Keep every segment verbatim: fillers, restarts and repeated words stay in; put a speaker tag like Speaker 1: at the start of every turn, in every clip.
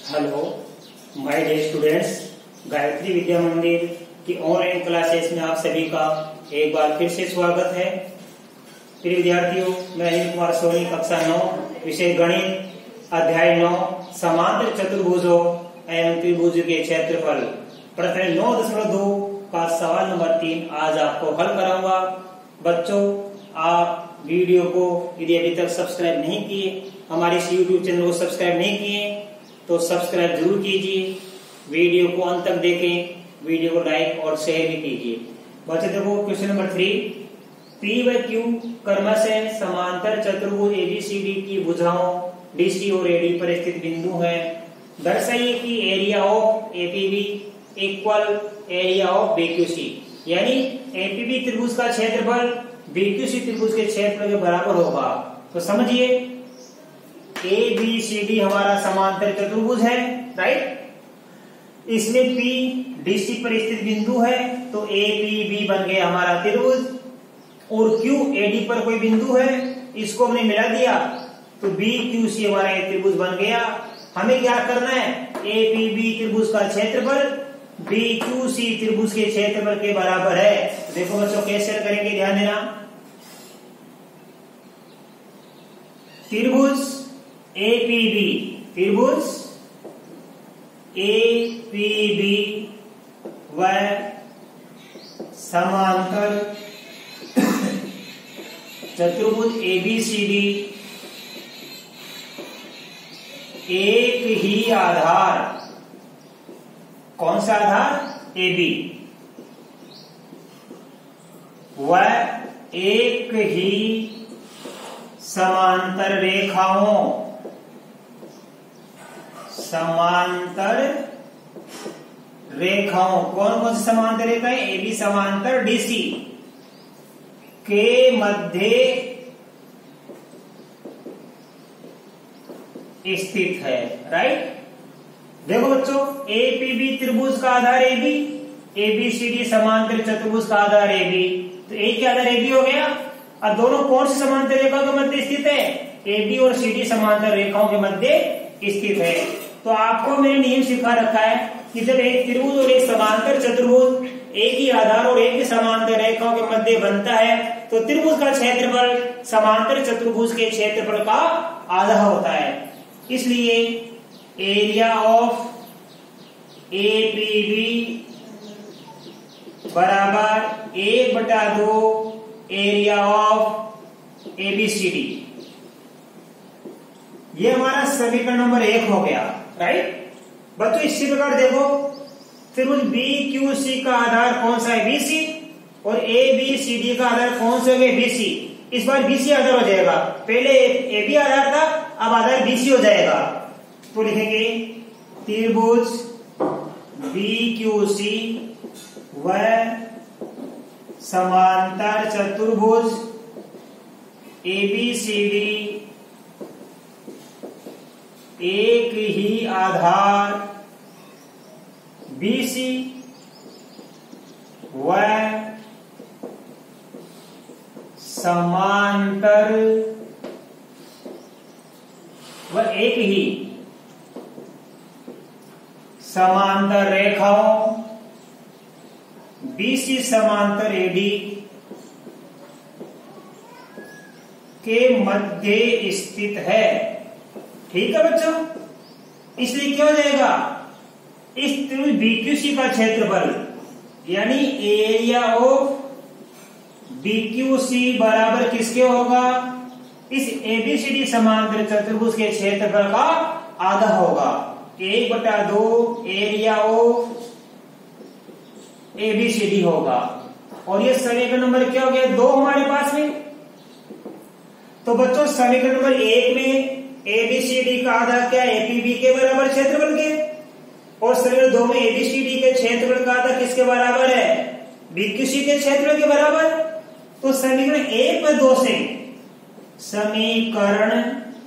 Speaker 1: Hello my dear students, Gayatri Vidya Mandir की online classes में आप सभी का एक बार फिर से स्वागत है। प्रिय विद्यार्थियों, मैं अनिल कुमार सोनी, कक्षा नौ, विषय गणित, अध्याय नौ, समांतर चतुर्भुजों एवं त्रिभुज के क्षेत्रफल, प्रश्न नौ दशमलव दो का सवाल नंबर तीन आज आपको हल कराऊंगा। बच्चों, आप वीडियो को यदि अभी तक सब्सक्राइब नहीं किए, हमारे इस यूट्यूब चैनल को सब्सक्राइब नहीं किए तो सब्सक्राइब जरूर कीजिए। वीडियो को अंत तक देखें, वीडियो को लाइक और शेयर भी कीजिए। बच्चों देखो क्वेश्चन नंबर थ्री, पी व क्यू क्रमशः समांतर चतुर्भुज एबीसीडी की भुजाओं डीसी और एडी पर स्थित बिंदु हैं। दर्शाइए कि area of APB equal area of BQC, यानी एपीबी त्रिभुज का क्षेत्रफल बीक्यूसी त्रिभुज के क्षेत्रफल के बराबर होगा। तो समझिए, ए बी सी डी हमारा समांतर चतुर्भुज है, राइट। इसमें पी डीसी पर स्थित बिंदु है तो ए पी बी बन गया हमारा त्रिभुज, और क्यू एडी पर कोई बिंदु है, इसको हमने मिला दिया तो बी क्यू सी हमारा एक त्रिभुज बन गया। हमें क्या करना है, ए पी बी त्रिभुज का क्षेत्रफल बी क्यू सी त्रिभुज के क्षेत्रफल के बराबर है। देखो बच्चों कैसे करेंगे, ध्यान देना। त्रिभुज ए पी बी, त्रिभुज ए पी बी व समांतर चतुर्भुज ए बी सी डी एक ही आधार, कौन सा आधार, ए बी, व एक ही समांतर रेखाओं, समांतर रेखाओं, कौन कौन सी समांतर रेखाएं, ए बी समांतर डीसी के मध्य स्थित है, राइट। देखो बच्चों, ए पी बी त्रिभुज का आधार A B, A B C D समांतर चतुर्भुज का आधार ए बी, तो ए के आधार ए बी हो गया। और दोनों कौन सी समांतर रेखाओं के मध्य स्थित है, ए बी और सी डी समांतर रेखाओं के मध्य स्थित है। तो आपको मैंने नियम सिखा रखा है कि जब एक त्रिभुज और एक समांतर चतुर्भुज एक ही आधार और एक ही समांतर रेखाओं के मध्य बनता है तो त्रिभुज का क्षेत्रफल समांतर चतुर्भुज के क्षेत्रफल का आधा होता है। इसलिए area of A P B बराबर एक बटा दो area of A B C D, ये हमारा समीकरण नंबर एक हो गया, राइट। बच्चों इसी प्रकार देखो, त्रिभुज बी क्यू सी का आधार कौन सा है, बीसी, और ए बी सी डी का आधार कौन सा है, बीसी। इस बार बीसी आधार हो जाएगा, पहले ए बी आधार था, अब आधार बीसी हो जाएगा। तो लिखेंगे त्रिभुज बी क्यू सी व समांतर चतुर्भुज ए बी सी डी एक ही आधार बीसी व समांतर व एक ही समांतर रेखाओं बीसी समांतर एडी के मध्य स्थित है। ठीक है बच्चों, इसलिए क्या हो जाएगा, इस त्रिभुज बीक्यूसी का क्षेत्रफल यानी एरिया ऑफ बीक्यूसी बराबर किसके होगा, इस एबीसीडी समांतर चतुर्भुज के क्षेत्रफल का आधा होगा। एक बटा दो एरिया ऑफ एबीसीडी होगा। और ये समीकरण नंबर क्या हो गया, दो हमारे पास में। तो बच्चों समीकरण नंबर एक में एबीसीडी का आधा क्या, एपीबी के बराबर क्षेत्रफल के, और समीकरण दो में एबीसीडी के क्षेत्रफल का आधा किसके बराबर है, बीक्यूसी के क्षेत्रफल के बराबर। तो समीकरण एक व दो से, समीकरण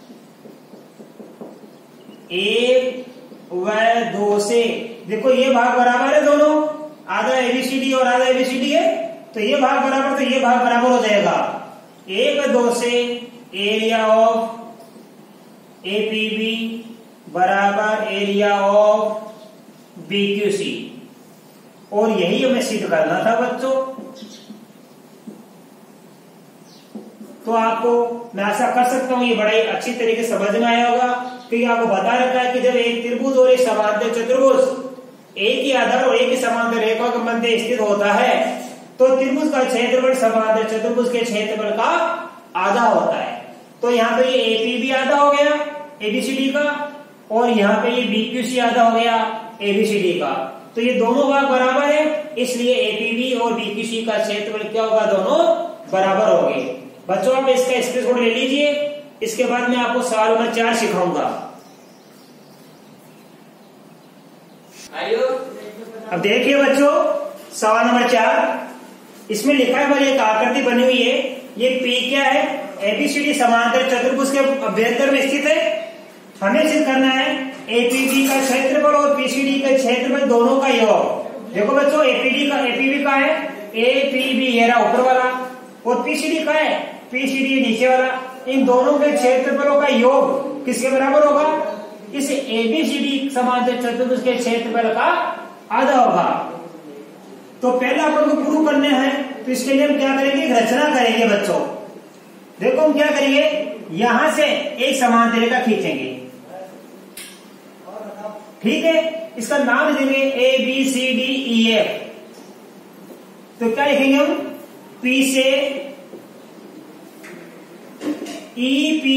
Speaker 1: एक व दो से देखो ये भाग बराबर है दोनों, आधा एबीसीडी और आधा एबीसीडी है, तो ये भाग बराबर, तो ये भाग बराबर हो जाएगा। एक व दो से एरिया ऑफ एपीबी बराबर area of B Q C. और यही हमें सिद्ध करना था बच्चों। तो आपको मैं आशा कर सकता हूं ये बड़ा ही अच्छी तरीके से समझ में आया होगा, क्योंकि आपको बता रखा है कि जब एक त्रिभुज और एक समांतर चतुर्भुज एक ही आधार और एक ही समांतर रेखा के मध्य स्थित होता है तो त्रिभुज का क्षेत्रफल समांतर चतुर्भुज के क्षेत्रफल का आधा होता है। तो यहाँ पे ये एपीबी आधा हो गया एबीसीडी का, और यहाँ पे ये बीक्यूसी आधा हो गया एबीसीडी का। तो ये दोनों भाग बराबर है, इसलिए एपीबी और बीक्यूसी का क्षेत्रफल क्या होगा, दोनों बराबर होंगे। बच्चों आप इसका स्क्रीनशॉट ले लीजिए, इसके बाद मैं आपको सवाल नंबर चार सिखाऊंगा। अब देखिए बच्चों सवाल नंबर चार, इसमें लिखा है भाई एक आकृति बनी हुई है, ये पी क्या है, एबीसीडी समांतर चतुर्भुज के अभ्यंतर में स्थित है। हमें सिद्ध करना है एपीबी का क्षेत्रफल और पीसीडी का क्षेत्रफल दोनों का योग। देखो बच्चों एपीडी का एपीबी का है एपीबी ये रहा ऊपर वाला, और पीसीडी का है पीसीडी नीचे वाला। इन दोनों के क्षेत्रफलों का योग किसके बराबर होगा, इस एबीसीडी समांतर चतुर्भुज के क्षेत्रफल का आधा होगा। तो पहला अपन को प्रूव करने हैं, तो इसके लिए हम क्या करेंगे, एक रचना करेंगे बच्चों। देखो हम क्या करेंगे, यहां से एक समांतर रेखा खींचेंगे, ठीक है, इसका नाम देंगे A B C D E F. तो क्या लिखेंगे हम, पी से ई पी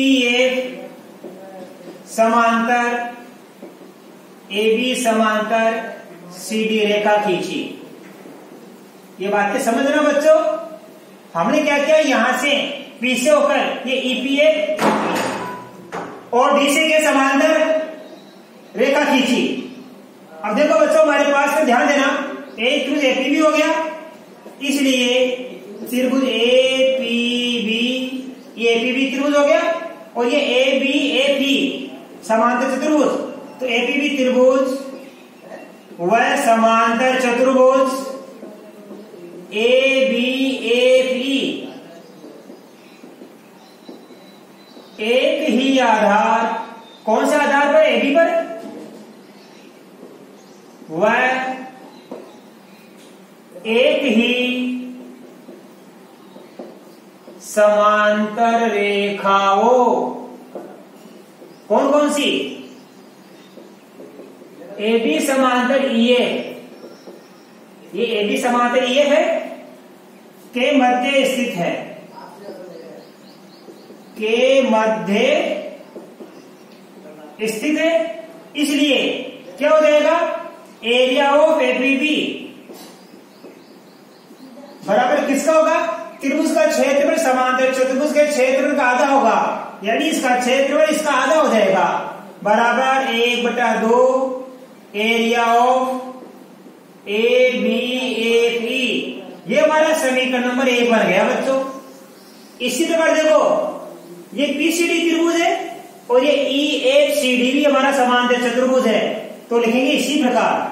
Speaker 1: एफ समांतर ए बी समांतर सी डी रेखा खींची। ये बातें समझना बच्चों। हमने क्या किया, यहां से पी से होकर ये ईपीएफ और डी से के समांतर रेखा खींची। अब देखो बच्चों हमारे पास में ध्यान देना, एक त्रिभुज एपीबी हो गया, इसलिए त्रिभुज एपीबी, ये एपीबी त्रिभुज हो गया, और ये ए बी ए पी समांतर चतुर्भुज। तो एपीबी त्रिभुज व समांतर चतुर्भुज ए बी ए पी एक ही आधार, कौन सा आधार पर, एबी पर, वह एक ही समांतर रेखाओं, कौन कौन सी, एबी समांतर ईए, ये एबी समांतर ईए है के मध्य स्थित है, के मध्य स्थित है। इसलिए क्या हो जाएगा, एरिया ऑफ एपीबी बराबर किसका होगा, त्रिभुज का क्षेत्रफल समांतर चतुर्भुज के क्षेत्रफल का आधा होगा, यानी इसका क्षेत्रफल इसका आधा हो जाएगा, बराबर एक बटा दो area of A B A P. ये हमारा समीकरण नंबर एक बन गया बच्चों। इसी प्रकार देखो ये पीसीडी त्रिभुज है और ये ई एफ सी डी भी हमारा समांतर चतुर्भुज है, तो लिखेंगे इसी प्रकार,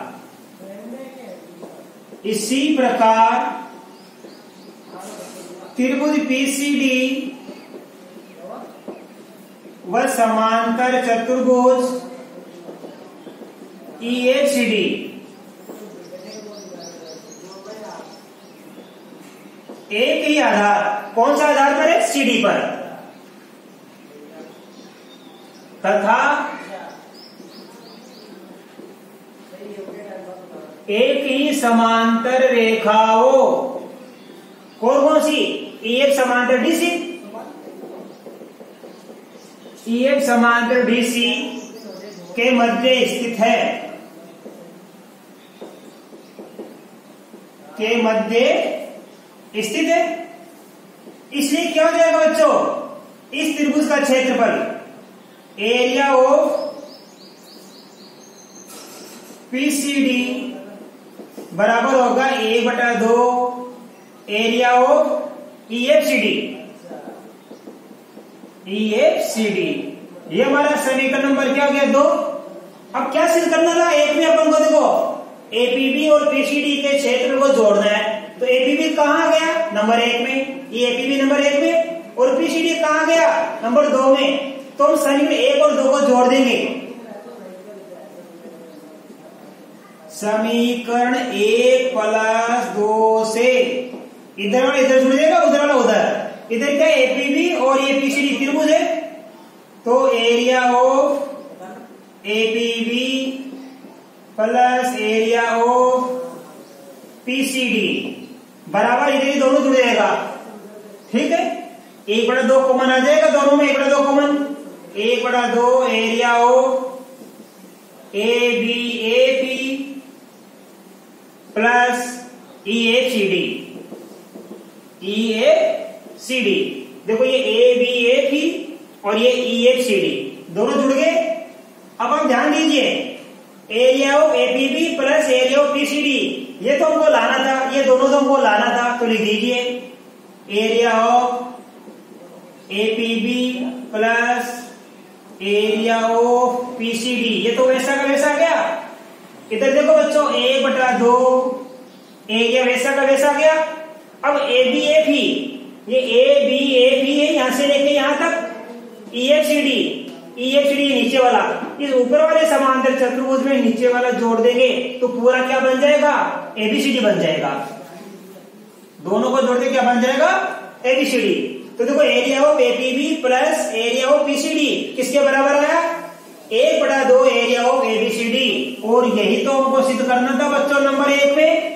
Speaker 1: इसी प्रकार त्रिभुज पीसीडी व समांतर चतुर्भुज ई एफ सी डी एक ही आधार, कौन सा आधार पर है, सीडी पर, तथा एक ही समांतर रेखाओं, कौन कौन सी, ईएफ समांतर डीसी, ईएफ समांतर डीसी के मध्य स्थित है, के मध्य स्थित है। इसलिए क्या हो जाएगा बच्चों, इस त्रिभुज का क्षेत्रफल एरिया ऑफ पीसीडी बराबर होगा एक बटा दो एरिया ऑफ ईएफसीडी, ईएफसीडी। ये हमारा समीकरण नंबर क्या हो गया, दो। अब क्या सिद्ध करना था, एक में अपन को देखो एपीबी और पीसीडी के क्षेत्र को जोड़ना है, तो एपीबी कहां गया, नंबर एक में, ये एपीबी नंबर एक में, और पीसीडी कहां गया, नंबर दो में। तो हम समीकरण एक और दो को जोड़ देंगे, समीकरण एक प्लस दो से इधर वाला इधर जुड़ जाएगा, उधर वाला उधर। इधर क्या एपीबी और ये पीसीडी त्रिभुज है, तो area of APB plus area of PCD बराबर इधर ही दोनों जुड़ जाएगा। ठीक है, एक बटा दो कॉमन आ जाएगा दोनों में, एक बटा दो कॉमन, एक बटा दो area of A B A P plus E A C D, E A C D. देखो ये ए बी ए पी और ये ई ए सी डी दोनों जुड़ गए। अब आप ध्यान दीजिए, area of APB plus area of PCD, ये तो हमको लाना था, ये दोनों तो हमको लाना था, तो लिख दीजिए area of APB plus area of PCD. ये तो वैसा का वैसा गया। इधर देखो बच्चों, एक बटा दो एरिया वैसा का वैसा गया। अब ए बी ए पी, ये ए बी ए पी है, यहां से लेके यहां तक E F C D, E F C D नीचे वाला, इस ऊपर वाले समांतर चतुर्भुज में नीचे वाला जोड़ देंगे तो पूरा क्या बन जाएगा, एबीसीडी बन जाएगा। दोनों को जोड़ दे क्या बन जाएगा, एबीसीडी। तो देखो area of APB plus area of PCD किसके बराबर आया, एक बटा दो एरिया ऑफ एबीसीडी। और यही तो हमको सिद्ध करना था बच्चों नंबर एक में।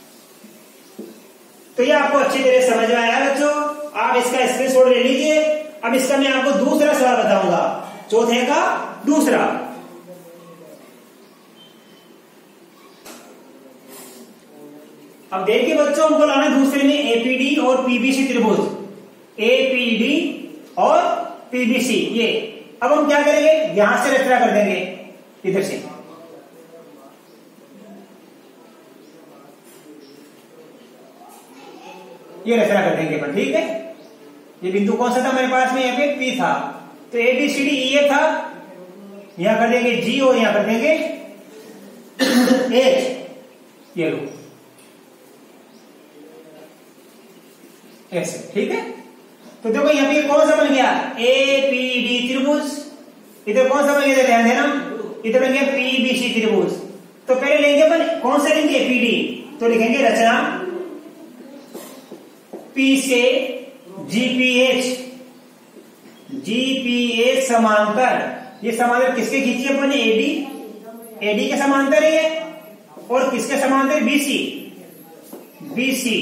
Speaker 1: तो ये आपको अच्छी तरह समझ में आया बच्चों, आप इसका स्क्रीनशॉट ले लीजिए। अब इसका मैं आपको दूसरा सवाल बताऊंगा, चौथे का दूसरा। अब देखिए बच्चों, हमको लाना दूसरे में एपीडी और पीबीसी त्रिभुज, एपीडी और पीबीसी। ये अब हम क्या करेंगे, यहां से रचना कर देंगे, इधर से ये रचना कर देंगे अपन। ठीक है, ये बिंदु कौन सा था हमारे पास में, यहाँ पे पी था, तो ए बी सी डी ई ए था, यहां कर देंगे जी और यहां कर देंगे एच, ये लो ऐसे। ठीक है, तो देखो यहाँ पे कौन सा बन गया, ए पी डी त्रिभुज। इधर कौन सा बन गया, ध्यान देना, इधर बन गया पी बी सी त्रिभुज। तो पहले लेंगे अपन कौन सा लेंगे, पीडी, तो लिखेंगे रचना पी से जीपीएच, जीपीएच समांतर। ये समांतर किसके खींची अपन, एडी, एडी के समांतर है ये, और किसके समांतर, बीसी, बीसी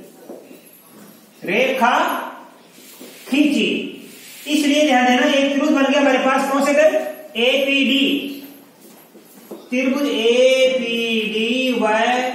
Speaker 1: रेखा खींची। इसलिए ध्यान देना, एक त्रिभुज बन गया हमारे पास, कौन से कर, एपीडी, त्रिभुज एपीडी व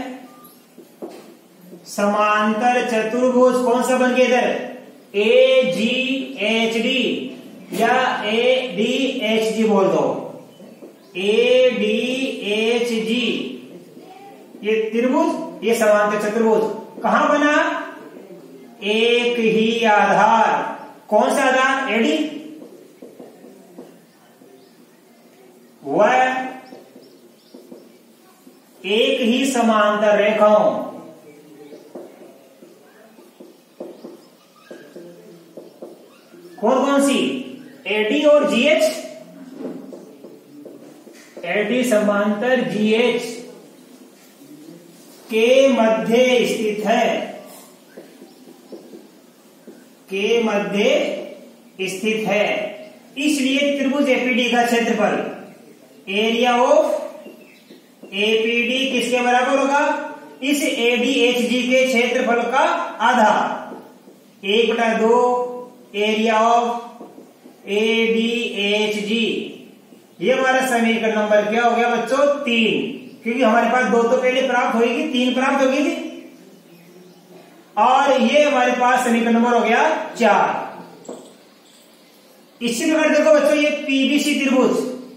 Speaker 1: समांतर चतुर्भुज कौन सा बन गया इधर, ए जी एच डी या ए डी एच जी बोल दो, ए डी एच जी। ये त्रिभुज, ये समांतर चतुर्भुज कहां बना, एक ही आधार, कौन सा आधार, एडी, वह एक ही समांतर रेखाओं, कौन कौन सी, एडी और जीएच, एडी समांतर जीएच के मध्य स्थित है, के मध्य स्थित है। इसलिए त्रिभुज एपीडी का क्षेत्रफल, एरिया ऑफ एपीडी किसके बराबर होगा, इस एडीएचजी के क्षेत्रफल का आधा, एक बटा दो एरिया ऑफ एडीएचजी। ये हमारा समीकरण नंबर क्या हो गया बच्चों, तीन, क्योंकि हमारे पास दो तो पहले प्राप्त होगी, तीन प्राप्त होगी थी, और ये हमारे पास समीकरण नंबर हो गया चार। इसी प्रकार देखो बच्चों, ये पीबीसी त्रिभुज,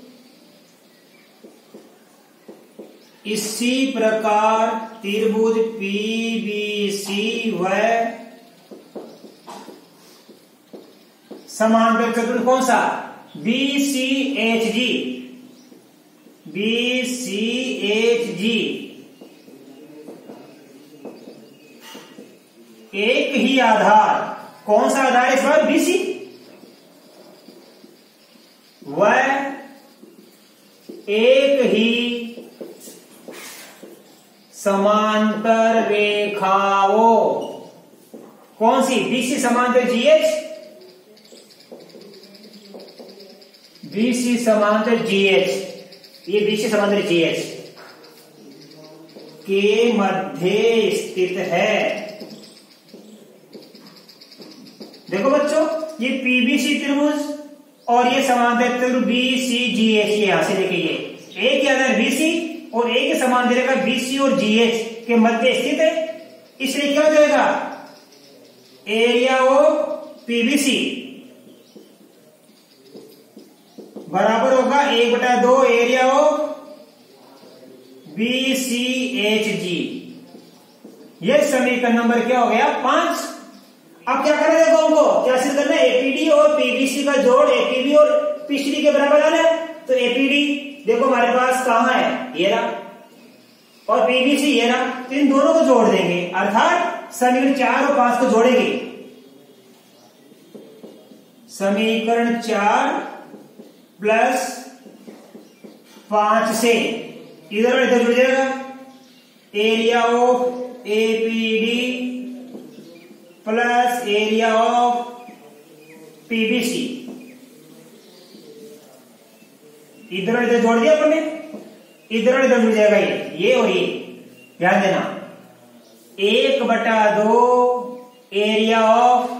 Speaker 1: इसी प्रकार त्रिभुज पीबीसी व समांतर चतुर्भुज कौन सा, बीसीएचजी, बीसीएचजी एक ही आधार, कौन सा आधार है इस बार, बीसी, वह एक ही समांतर रेखाओं, कौन सी? बीसी समांतर जीएच, बीसी समांतर जीएच, ये बीसी समांतर जीएच के मध्य स्थित है। देखो बच्चों, ये पीबीसी त्रिभुज और ये समांतर त्रिभुज बीसीजीएच, ये यहां से लेके ये एक या बीसी और एक समांतर रेखा बीसी और जीएच के मध्य स्थित है, इसलिए क्या हो जाएगा? एरिया ऑफ पीबीसी बराबर होगा एक बटा दो एरिया ऑफ बीसीएचजी। ये समीकरण नंबर क्या हो गया? पांच। अब क्या करना है? देखो हमको क्या सिद्ध करना है? एपीडी और पीबीसी का जोड़ एपीबी और पीसीडी के बराबर आना है। तो एपीडी देखो हमारे पास कहां है? ये रहा, और पीबीसी ये रहा, तो इन दोनों को जोड़ देंगे, अर्थात समीकरण चार और पांच को जोड़ेंगे। समीकरण चार प्लस पांच से इधर और इधर जुड़ जाएगा। Area of APD plus area of PBC, इधर और इधर जोड़ दिया अपन ने, इधर और इधर जुड़ जाएगा ये ये और ये। ध्यान देना, एक बटा दो area of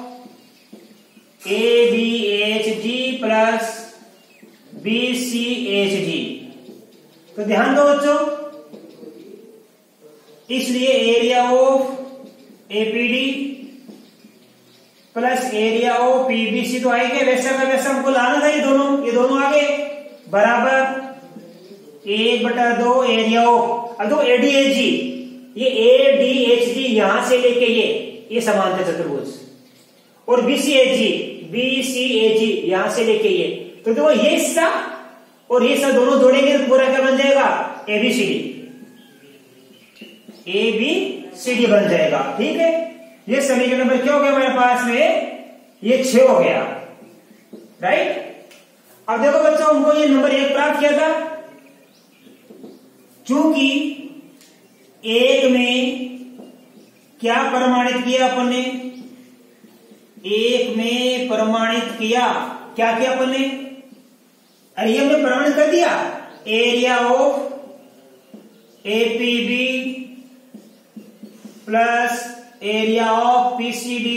Speaker 1: A B H G plus B C H G. तो ध्यान दो बच्चों, इसलिए area of APD plus area of PBC तो आएंगे, वैसा का वैसा हमको लाना था, ये दोनों ये दोनों आ गए बराबर एक बटा दो एरिया ऑफ, अब दो एडीएचजी, ये एडीएचजी यहां से लेके ये ये समांतर चतुर्भुज, और बीसीएचजी बीसीएचजी यहां से लेके ये, तो देखो ये हिस्सा और ये हिस्सा दोनों जोड़ेंगे तो पूरा क्या बन जाएगा? एबीसीडी, एबीसीडी बन जाएगा। ठीक है, ये समीकरण नंबर क्या हो गया हमारे पास में? ये छह हो गया, राइट। अब देखो बच्चों, हमको ये नंबर एक प्राप्त किया था, चूंकि एक में क्या प्रमाणित किया अपन ने? एक में प्रमाणित किया, क्या किया अपन ने? अरे ये हमने प्रमाणित कर दिया, area of APB plus area of PCD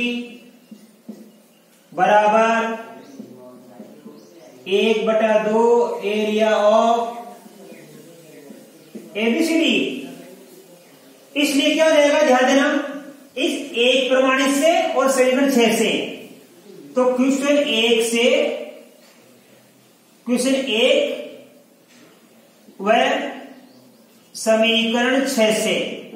Speaker 1: बराबर एक बटा दो एरिया ऑफ एबीसीडी। इसलिए क्या हो जाएगा? ध्यान देना, इस एक प्रमाणित से और समीकरण छह से, तो क्वेश्चन एक से क्वेश्चन एक व समीकरण छह से,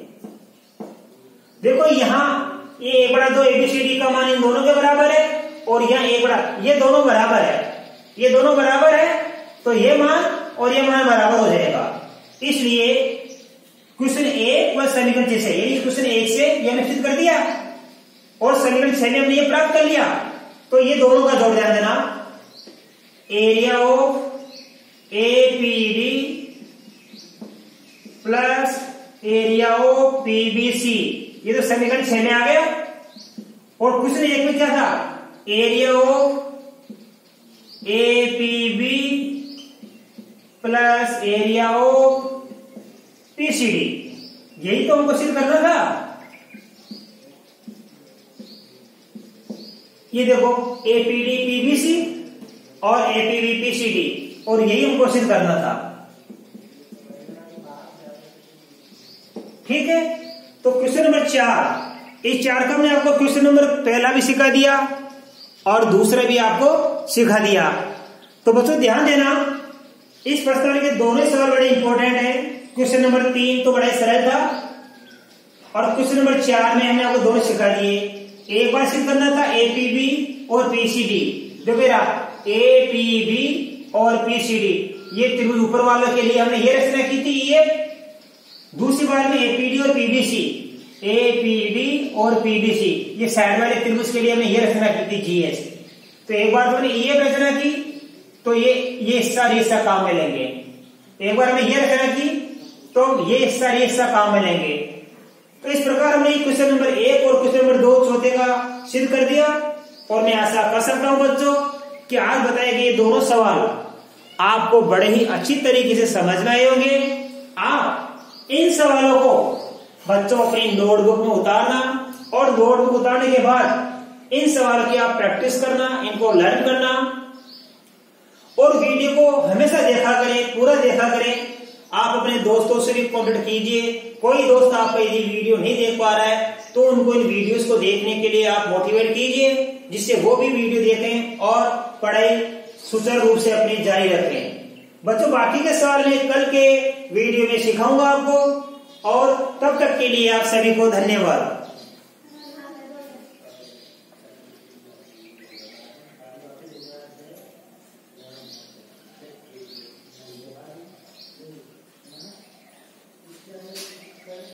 Speaker 1: देखो यहां ये एक बड़ा दो एबीसीडी का मान इन दोनों के बराबर है, और यहां एक बड़ा, ये दोनों बराबर है, ये दोनों बराबर है, तो ये मान और ये मान बराबर हो जाएगा। इसलिए क्वेश्चन एक व समीकरण छह से, यही क्वेश्चन एक से ये हमने सिद्ध कर दिया, और समीकरण छह में हमने ये प्राप्त कर लिया, तो ये दोनों का जोड़ ध्यान देना, area of APD plus area of PBC, ये तो समीकरण छह में आ गया। और क्वेश्चन एक में क्या था? Area of APB plus area of PCD, यही तो हमको सिद्ध करना था। ये देखो एपीडी पीबीसी और एपीबी पीसीडी, और यही हमको सिद्ध करना था। ठीक है, तो क्वेश्चन नंबर चार, इस चार का हमने आपको क्वेश्चन नंबर पहला भी सिखा दिया और दूसरा भी आपको सिखा दिया। तो बच्चों ध्यान देना, इस प्रश्न के दोनों सवाल बड़े इंपॉर्टेंट है। क्वेश्चन नंबर तीन तो बड़ा सरल था, और क्वेश्चन नंबर चार में हमने आपको दोनों सिखा दिए। एक बार सिद्ध करना था एपीबी और पीसीडी, जो मेरा एपीबी और पीसीडी, ये त्रिभुज ऊपर वालों के लिए हमने ये रचना की थी। ये दूसरी बार में एपीडी और पीबीसी, एपीडी और पीबीसी, ये साइड वाले त्रिभुज के लिए हमने ये रचना की थी जीएस। तो एक बार तो हमने ये रचना की, तो ये ये हिस्सा हिस्सा काम में लेंगे। एक बार हमने ये रचना की, तो ये हिस्सा ये हिस्सा काम में लेंगे। तो इस प्रकार हमने क्वेश्चन नंबर एक और क्वेश्चन नंबर दो चौथे का सिद्ध कर दिया। और मैं आशा कर सकता हूं बच्चों कि आज बताए गए दोनों सवाल आपको बड़े ही अच्छी तरीके से समझ में आए होंगे। आप इन सवालों को बच्चों अपनी नोटबुक में उतारना और नोटबुक उतारने के बाद इन सवालों की आप प्रैक्टिस करना, इनको लर्न करना और वीडियो को हमेशा देखा करें, पूरा देखा करें। आप अपने दोस्तों से भी कॉन्टेक्ट कीजिए। कोई दोस्त आपका यदि वीडियो नहीं देख पा रहा है तो उनको इन वीडियोस को देखने के लिए आप मोटिवेट कीजिए, जिससे वो भी वीडियो देखें और पढ़ाई सुचारू रूप से अपनी जारी रखें। बच्चों बाकी के सवाल में कल के वीडियो में सिखाऊंगा आपको। और तब तक के लिए आप सभी को धन्यवाद।